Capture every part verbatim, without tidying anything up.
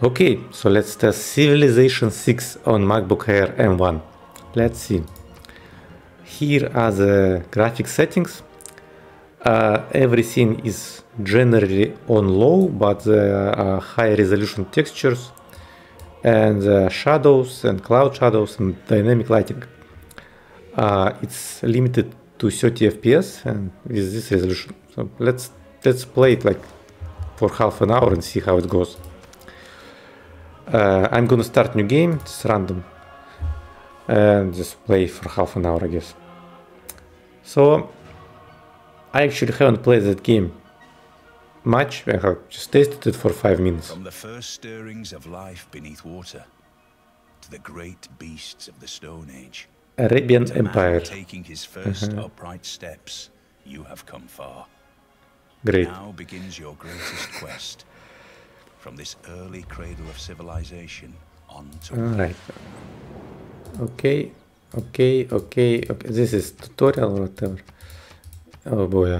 Okay, so let's test Civilization six on MacBook Air M one. Let's see. Here are the graphic settings. Uh, everything is generally on low, but there are high resolution textures and uh, shadows and cloud shadows and dynamic lighting. Uh, it's limited to thirty F P S and with this resolution. So let's let's play it like for half an hour and see how it goes. Uh, I'm gonna start new game. It's random and just play for half an hour, I guess. So I actually haven't played that game much. I have just tasted it for five minutes. From the first stirrings of life beneath water to the great beasts of the Stone Age, Arabian to Empire. man taking his first Uh-huh. upright steps, you have come far. Great. Now begins your greatest quest. From this early cradle of civilization on to Alright. Okay, okay, okay, okay. This is tutorial or whatever. Oh boy.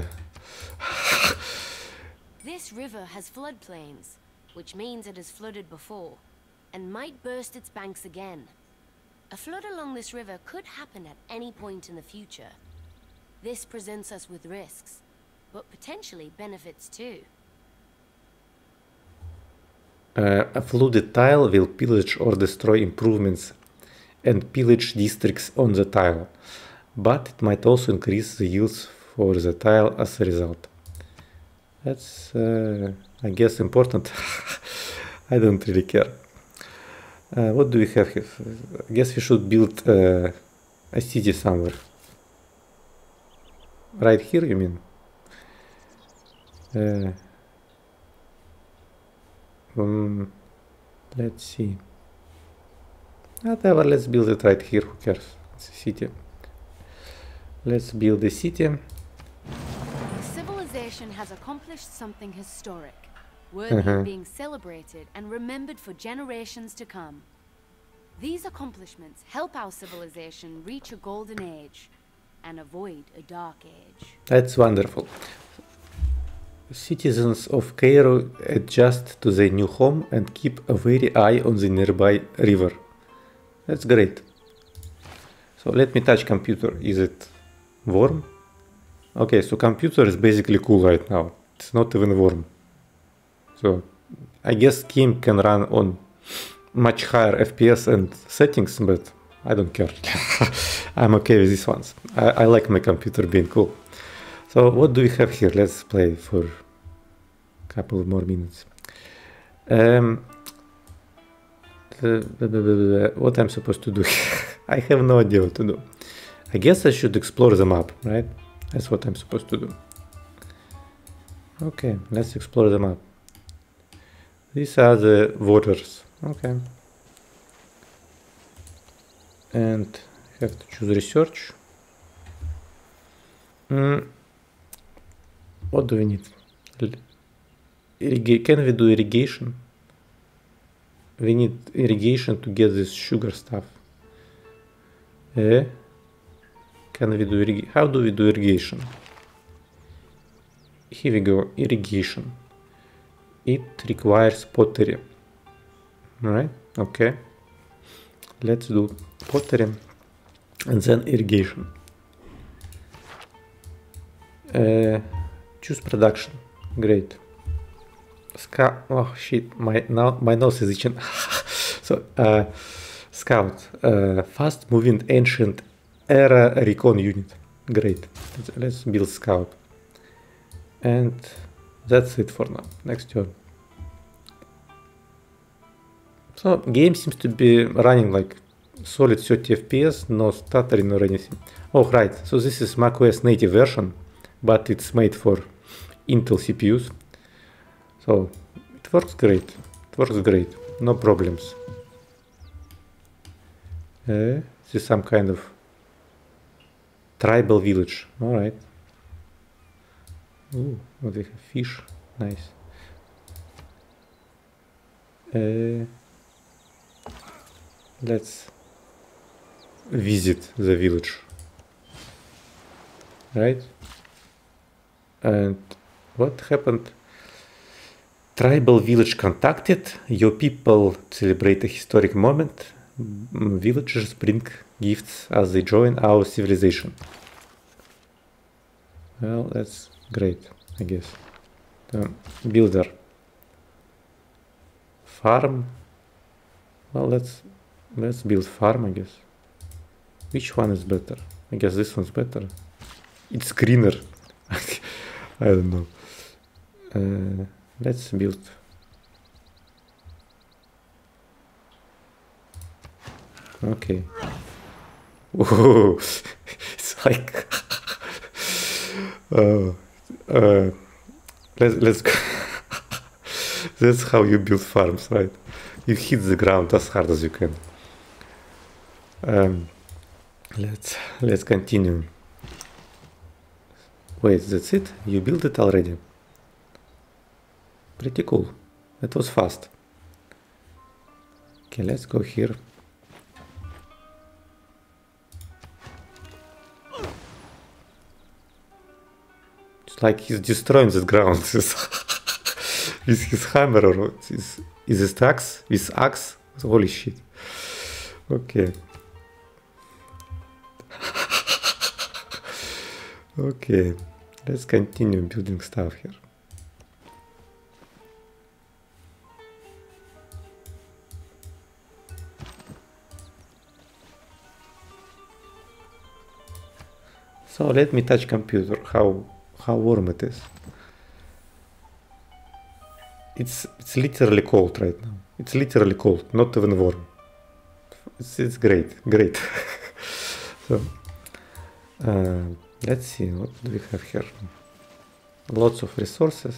This river has floodplains, which means it has flooded before, and might burst its banks again. A flood along this river could happen at any point in the future. This presents us with risks, but potentially benefits too. Uh, a flooded tile will pillage or destroy improvements and pillage districts on the tile, but it might also increase the yields for the tile as a result. That's, uh, I guess, important. I don't really care. Uh, what do we have here? I guess we should build uh, a city somewhere. Right here, you mean? Uh, um, let's see. Whatever, let's build it right here. Who cares? It's a city. Let's build a city. Civilization has accomplished something historic, worthy Uh-huh. of being celebrated and remembered for generations to come. These accomplishments help our civilization reach a golden age and avoid a dark age. That's wonderful. Citizens of Cairo adjust to their new home and keep a wary eye on the nearby river. That's great. So let me touch computer. Is it warm? Okay, so computer is basically cool right now. It's not even warm. So I guess game can run on much higher F P S and settings, but I don't care. I'm okay with these ones. I, I like my computer being cool. So what do we have here? Let's play for a couple more minutes. Um, the- the- the- the- the- what I'm supposed to do? I have no idea what to do. I guess I should explore the map, right? That's what I'm supposed to do. Okay, let's explore the map. These are the waters. Okay. And I have to choose research. Mm. What do we need? L- irriga- Can we do irrigation? We need irrigation to get this sugar stuff. Eh? Can we do irrigation? How do we do irrigation? Here we go, irrigation. It requires pottery. Alright, okay. Let's do pottery and then irrigation. Uh, choose production. Great. Scout. Oh shit! My now my nose is itching. So uh, scout. Uh, fast moving ancient era recon unit. Great. Let's, let's build scout. And that's it for now. Next turn. So game seems to be running like solid thirty F P S, no stuttering or anything. Oh right. So this is macOS native version, but it's made for Intel C P Us. So it works great. It works great. No problems. Uh, this is some kind of tribal village. All right. Ooh, what do we have? Fish. Nice. Uh, let's visit the village. Right? And what happened? Tribal village contacted. Your people celebrate a historic moment. Villagers bring gifts as they join our civilization. Well, that's great, I guess. Um, builder. Farm. Well, let's let's build farm, I guess. Which one is better? I guess this one's better. It's greener. I don't know. Uh, let's build. Okay. Whoa. It's like. uh, uh, let's let's go. That's how you build farms, right? You hit the ground as hard as you can. Um, let's let's continue. Wait, that's it? You built it already? Pretty cool. That was fast. Okay, let's go here. It's like he's destroying the ground with his hammer, or is is this axe? With axe? Holy shit. Okay. Okay, let's continue building stuff here. So let me touch computer, how how warm it is. It's it's literally cold right now. It's literally cold, not even warm. It's, it's great, great. So uh, let's see, what do we have here? Lots of resources.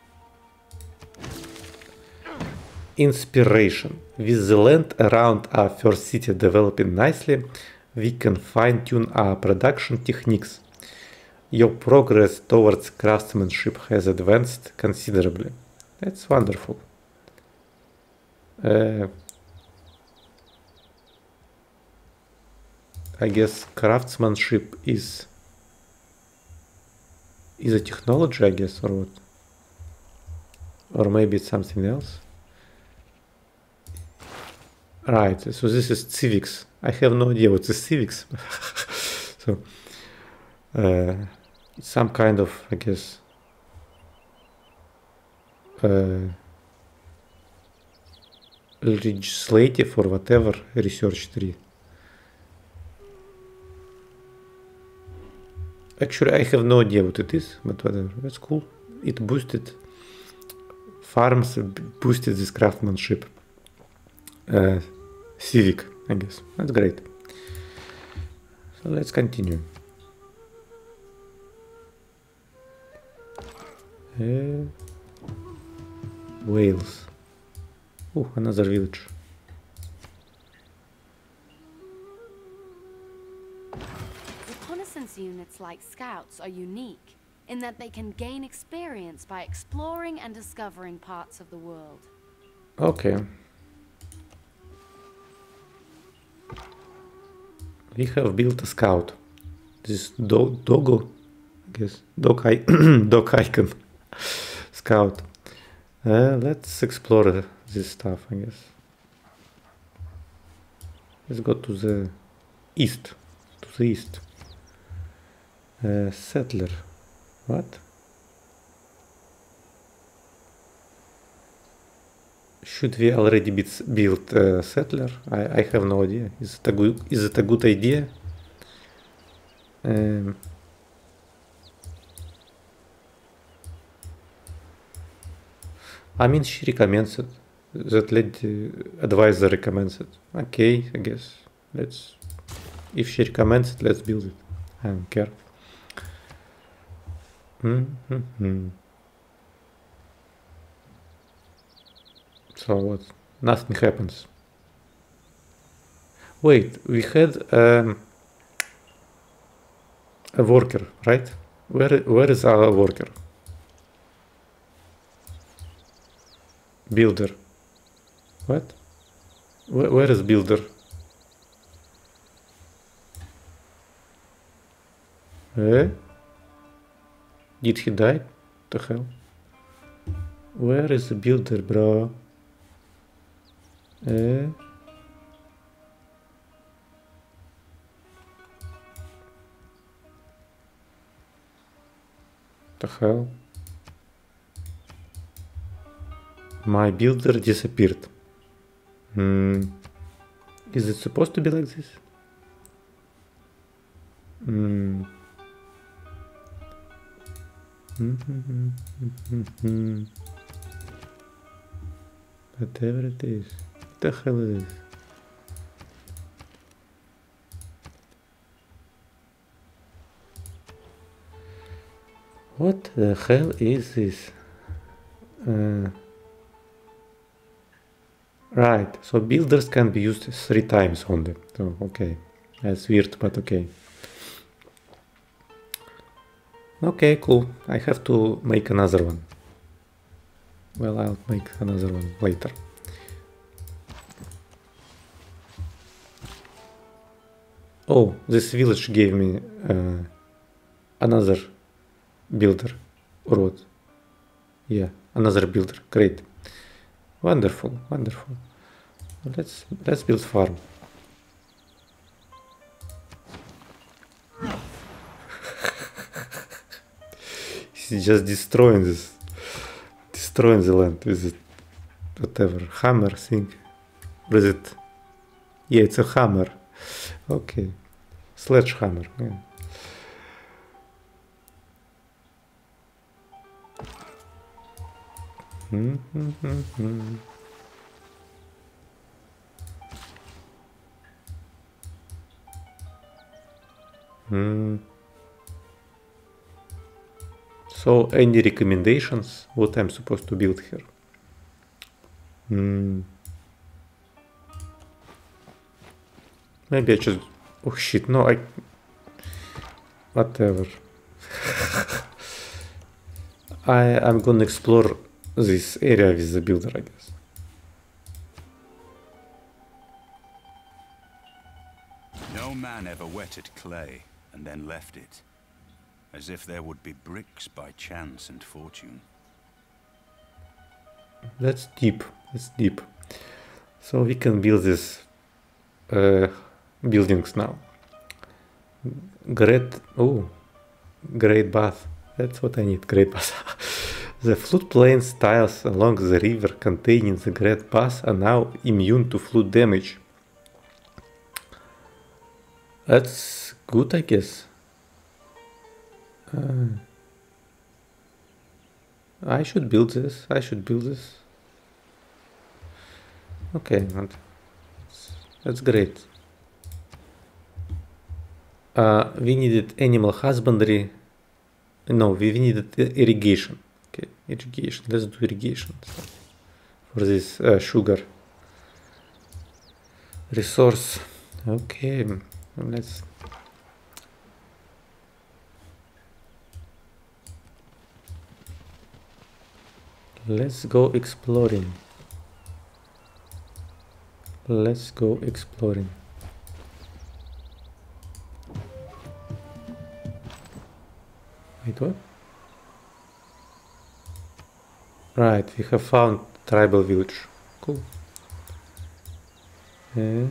Inspiration. With the land around our first city developing nicely, we can fine-tune our production techniques. Your progress towards craftsmanship has advanced considerably. That's wonderful. Uh, I guess craftsmanship is is a technology, I guess, or what? Or maybe it's something else. Right, so this is civics. I have no idea what is civics. So uh, some kind of, I guess, uh, legislative or whatever research tree. Actually, I have no idea what it is, but whatever. That's cool. It boosted farms, boosted this craftsmanship. Uh, civic, I guess. That's great. So let's continue. Uh, Wales. Oh, another village. Reconnaissance units like scouts are unique in that they can gain experience by exploring and discovering parts of the world. Okay. We have built a scout. This do doggo, I guess, dog, I dog icon scout. Uh, let's explore this stuff, I guess. Let's go to the east. To the east. Uh, settler. What? Should we already be build a settler? I, I have no idea. Is it a good, is it a good idea? Um, I mean, she recommends it. That lady advisor recommends it. Okay, I guess. Let's. If she recommends it, let's build it. I don't care. Mm-hmm. So what? Nothing happens. Wait, we had um, a worker, right? Where where is our worker? Builder. What? Where, where is builder? Eh? Did he die? The hell? Where is the builder, bro? Eh? The hell? My builder disappeared. Hmm. Is it supposed to be like this? Hmm. Whatever it is. What the hell is this? What the hell is this? Uh, right, so builders can be used three times only. So, okay. That's weird, but okay. Okay, cool. I have to make another one. Well, I'll make another one later. Oh, this village gave me uh, another builder. Or what? Yeah, another builder. Great. Wonderful, wonderful. Let's let's build farm. He's just destroying this, destroying the land with it, whatever hammer thing. What is it? Yeah, it's a hammer. Okay, sledgehammer. Yeah. Mm-hmm. Mm. So, any recommendations? What I'm supposed to build here? Mm. Maybe I just... Oh shit, no, I... Whatever. I, I'm gonna explore this area with the builder, I guess. No man ever wetted clay and then left it, as if there would be bricks by chance and fortune. That's deep, that's deep. So we can build these uh, buildings now. Great, oh, great bath. That's what I need, great bath. The floodplain tiles along the river containing the Great Pass are now immune to flood damage. That's good, I guess. Uh, I should build this. I should build this. Okay, that's, that's great. Uh, we needed animal husbandry. No, we needed irrigation. Okay, irrigation. Let's do irrigation for this uh, sugar resource. Okay, let's. Let's go exploring. Let's go exploring. Wait, what? Right, we have found tribal village. Cool. Yeah.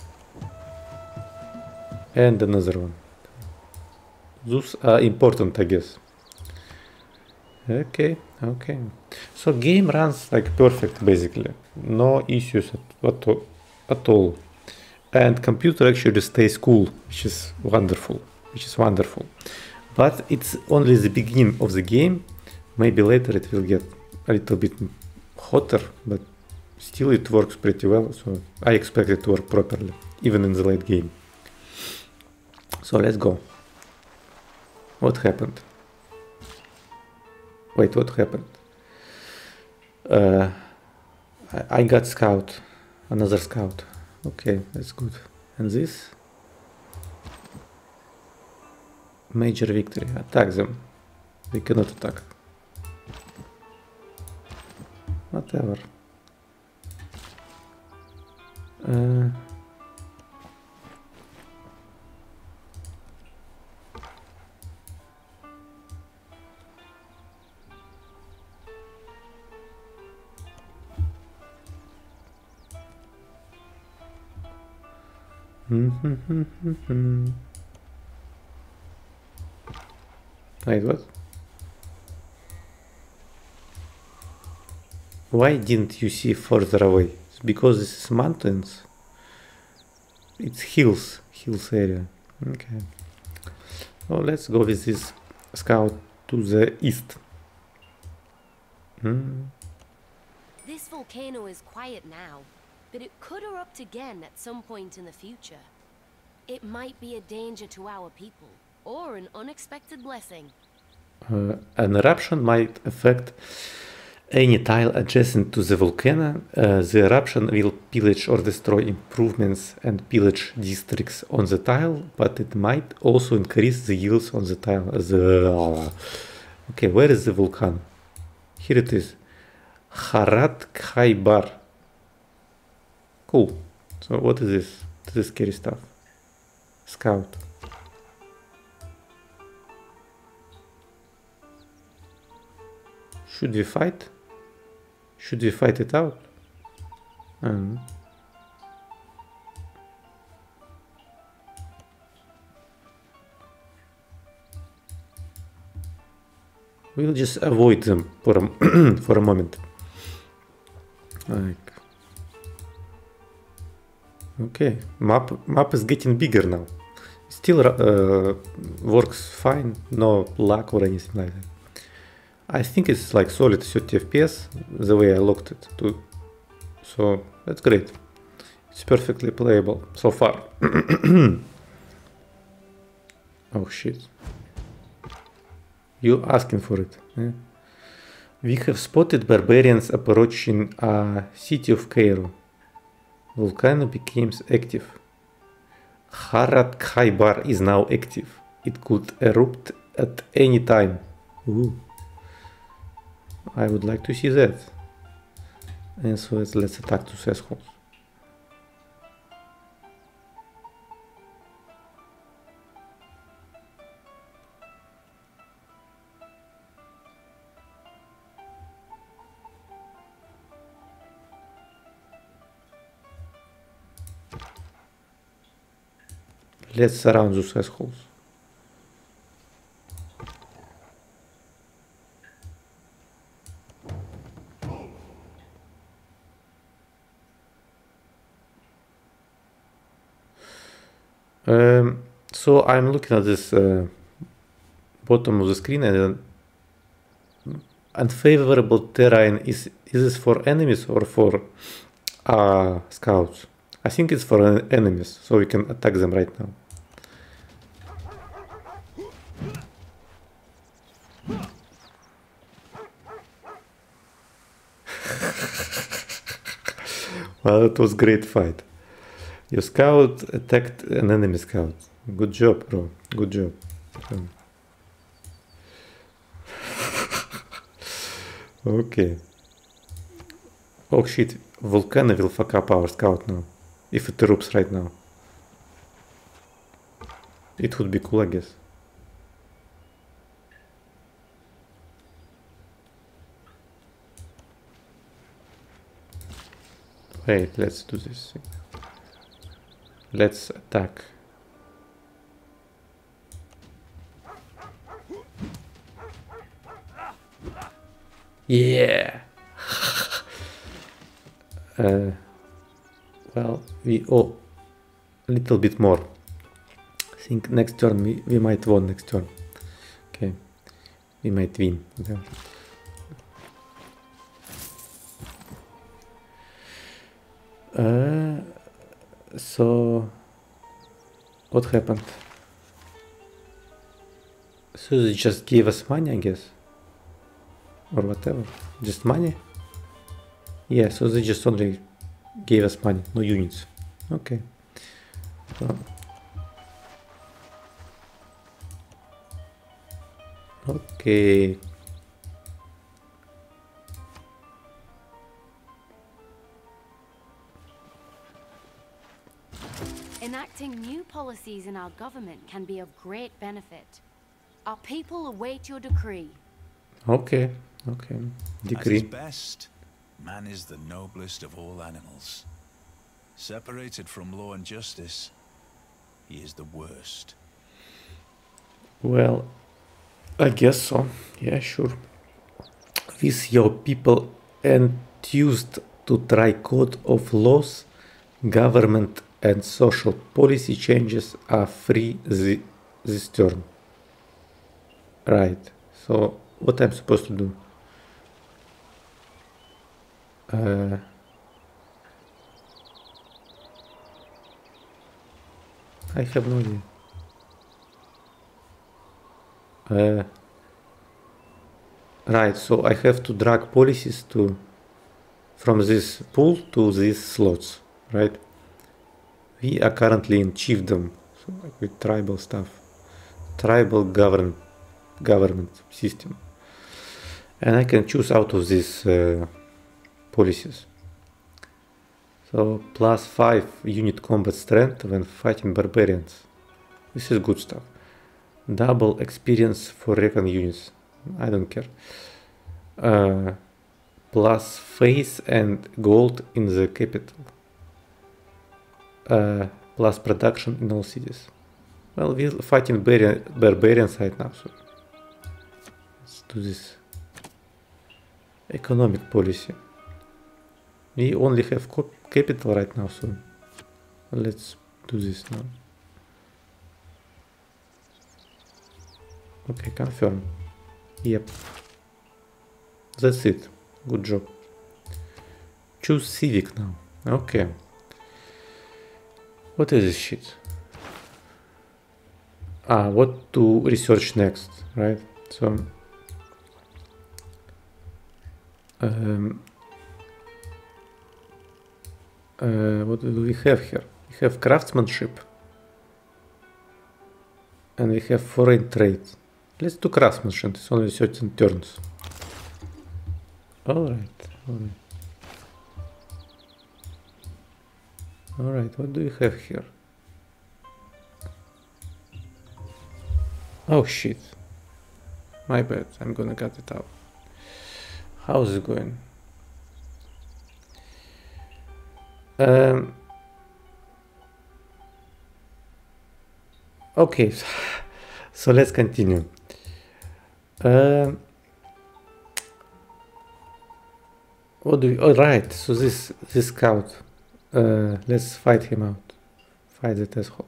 And another one. Those are important, I guess. Okay, okay. So game runs like perfect, basically. No issues at, at, at all. And computer actually stays cool, which is wonderful. Which is wonderful. But it's only the beginning of the game. Maybe later it will get a little bit hotter, but still it works pretty well. So I expect it to work properly, even in the late game. So let's go. What happened? Wait, what happened? Uh, I, I got scout, another scout. Okay, that's good. And this? Major victory. Attack them. We cannot attack. Whatever. Uh, Wait, what? Why didn't you see further away? It's because this is mountains. It's hills, hills area. Okay. So let's go with this scout to the east. Hmm. This volcano is quiet now, but it could erupt again at some point in the future. It might be a danger to our people, or an unexpected blessing. Uh, an eruption might affect any tile adjacent to the volcano. Uh, the eruption will pillage or destroy improvements and pillage districts on the tile, but it might also increase the yields on the tile. The... Okay, where is the volcano? Here it is. Harat Khaybar. Cool. So what is this? This is scary stuff. Scout. Should we fight? Should we fight it out? Um. We'll just avoid them for a for a moment. Like, okay, map map is getting bigger now. Still uh, works fine, no lag or anything like that. I think it's like solid thirty F P S the way I looked it too. So that's great. It's perfectly playable so far. Oh shit. You asking for it. Yeah. We have spotted barbarians approaching a city of Cairo. Volcano becomes active. Harat Khaybar is now active. It could erupt at any time. Ooh. I would like to see that. And so let's, let's attack two assholes. Let's surround those assholes. Um, so I'm looking at this uh, bottom of the screen, and uh, unfavorable terrain is is this for enemies or for uh, scouts? I think it's for uh, enemies, so we can attack them right now. Well, it was a great fight. Your scout attacked an enemy scout. Good job, bro. Good job. Um. Okay. Oh shit. Volcano will fuck up our scout now. If it erupts right now. It would be cool, I guess. Wait, let's do this thing. Let's attack. Yeah. uh, well, we owe a little bit more. I think next turn we, we might win next turn. Okay, we might win. Okay. Uh, so what happened? So they just gave us money, I guess, or whatever. Just money. Yeah. So they just only gave us money, no units. Okay. So, okay. Enacting new policies in our government can be of great benefit. Our people await your decree. Okay, okay. Decree. At his best, man is the noblest of all animals. Separated from law and justice, he is the worst. Well, I guess so. Yeah, sure. With your people enthused to try code of laws, government and social policy changes are free the, this turn. Right. So what I'm supposed to do? Uh, I have no idea. Uh, right, so I have to drag policies to from this pool to these slots, right? We are currently in chiefdom, so like with tribal stuff, tribal govern government system, and I can choose out of these uh, policies. So plus five unit combat strength when fighting barbarians. This is good stuff. Double experience for recon units. I don't care. Uh, plus face and gold in the capital. Uh, plus production in all cities. Well, we're fighting bar barbarians right now, so let's do this. Economic policy. We only have capital right now, so let's do this now. Okay, confirm. Yep. That's it. Good job. Choose civic now. Okay. What is this shit? Ah, what to research next, right? So um, uh, what do we have here? We have craftsmanship and we have foreign trade. Let's do craftsmanship. It's only certain turns. All right, all right. All right, what do we have here? Oh shit. My bad, I'm gonna cut it out. How's it going? Um, okay, so let's continue. Uh, what do we, all right, so this, this scout, uh, let's fight him out. Fight that asshole.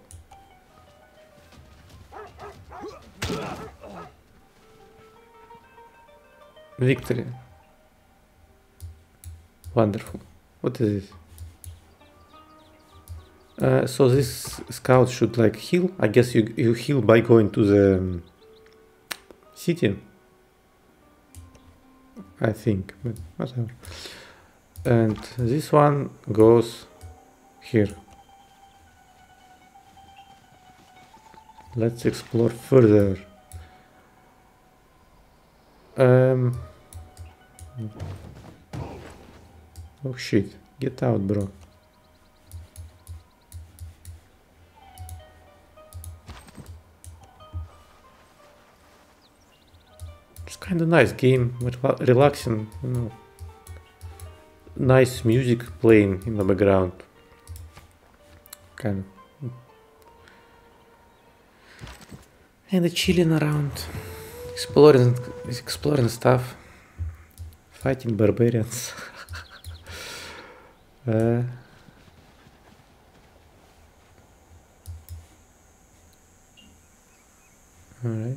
Victory. Wonderful. What is this? Uh, so this scout should like heal. I guess you, you heal by going to the um, city. I think, but whatever. And this one goes here. Let's explore further. Um. Oh shit! Get out, bro. It's kind of nice game, relaxing, you know. Nice music playing in the background. Kind of. And chilling around, exploring, exploring stuff, fighting barbarians. uh, all right.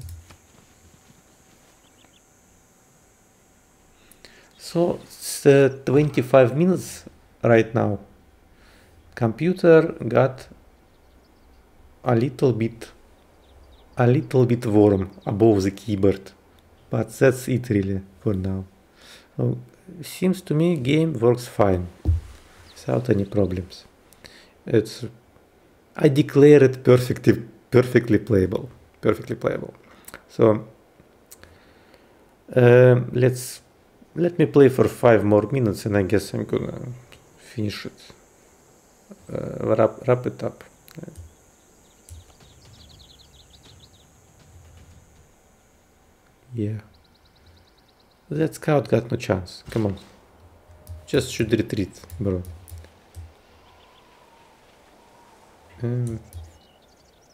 So it's uh, twenty-five minutes right now. Computer got a little bit, a little bit warm above the keyboard, but that's it really for now. So seems to me game works fine, without any problems. It's, I declare it perfectly, perfectly playable, perfectly playable. So um, let's. Let me play for five more minutes and I guess I'm gonna finish it, uh, wrap, wrap it up. Yeah. That scout got no chance, come on. Just should retreat, bro. Um,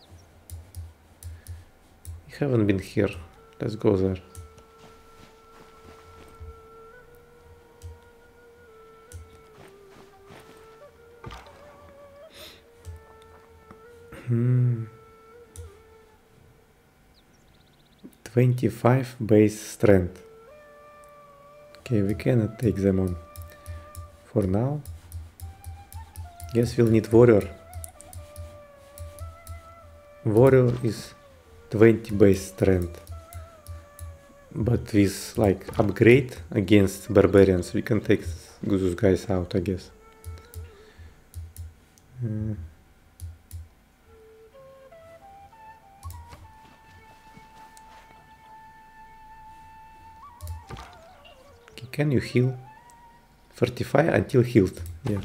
Haven't been here. Let's go there. Hmm. twenty-five base strength. Okay, we cannot take them on for now. Guess we'll need warrior. Warrior is twenty base strength, but with like upgrade against barbarians we can take those guys out, I guess. Uh, okay, can you heal? Fortify until healed. Yeah.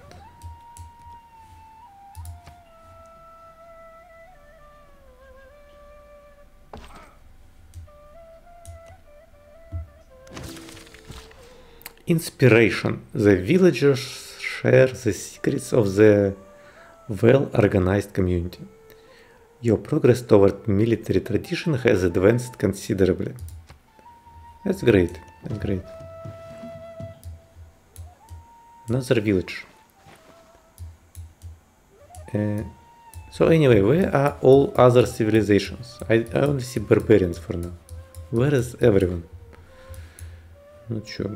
Inspiration. The villagers share the secrets of the well-organized community. Your progress toward military tradition has advanced considerably. That's great. That's great. Another village. Uh, so anyway, where are all other civilizations? I, I only see barbarians for now. Where is everyone? Not sure.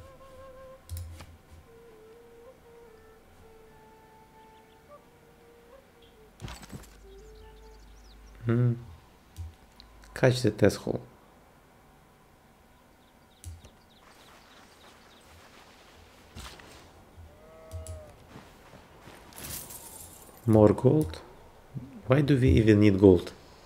Hmm. Catch the asshole. More gold? Why do we even need gold?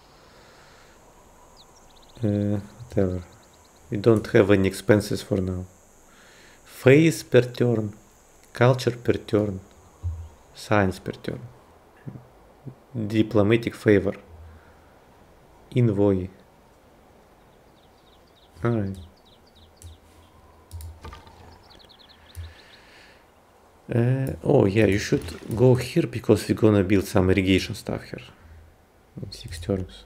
Uh, whatever. We don't have any expenses for now. Phase per turn. Culture per turn. Science per turn. Diplomatic favor. Envoy. Alright. Uh, oh yeah, you should go here because we're gonna build some irrigation stuff here. In six turns.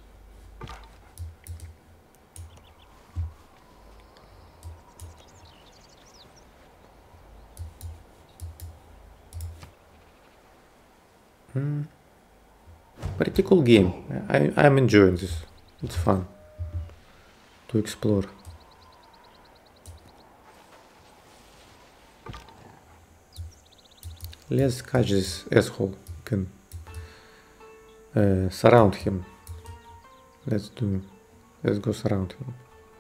Hmm. Pretty cool game. I, I'm enjoying this. It's fun to explore. Let's catch this asshole. We can uh, surround him. Let's do. Let's go surround him.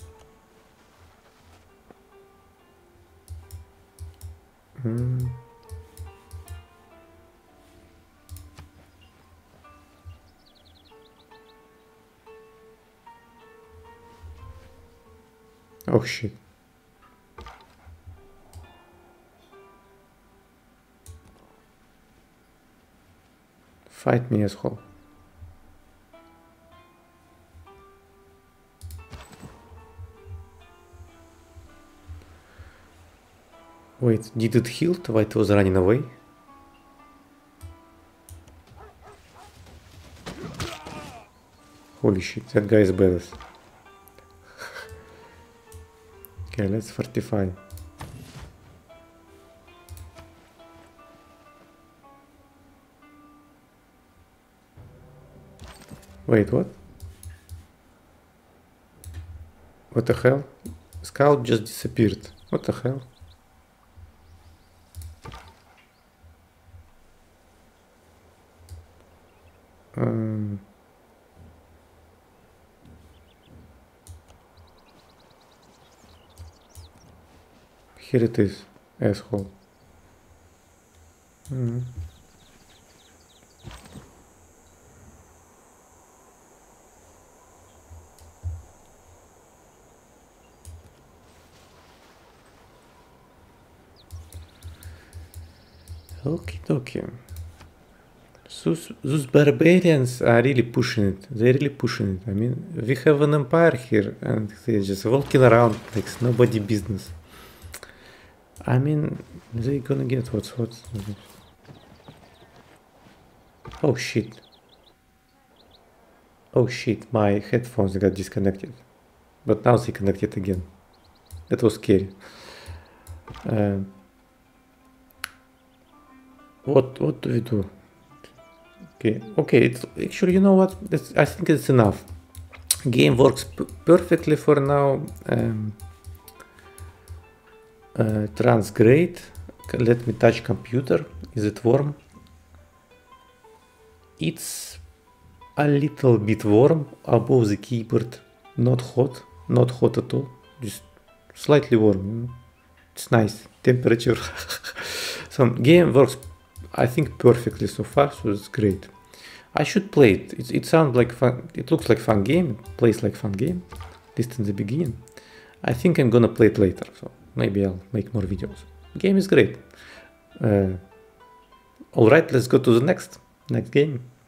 Hmm. Oh shit. Fight me, asshole. Wait, did it heal while it was running away? Holy shit, that guy is badass. Okay, let's fortify. Wait, what? What the hell? Scout just disappeared. What the hell? Um... Here it is, asshole. Mm. Okay, okay. Those, those barbarians are really pushing it. They're really pushing it. I mean, we have an empire here and they're just walking around like it's nobody business. I mean, they're gonna get what's what. Oh shit. Oh shit, my headphones got disconnected. But now they connected again. That was scary. Uh, what what do we do? Okay, okay. It's actually, you know what? That's, I think it's enough. Game works perfectly for now. Um, uh, trans great. Let me touch computer. Is it warm? It's a little bit warm above the keyboard. Not hot, not hot at all. Just slightly warm. You know? It's nice temperature. So game works, I think, perfectly so far. So it's great. I should play it. It, it sounds like fun. It looks like fun game. It plays like fun game. At least in the beginning. I think I'm gonna play it later. So maybe I'll make more videos. Game is great. Uh, all right, let's go to the next next game.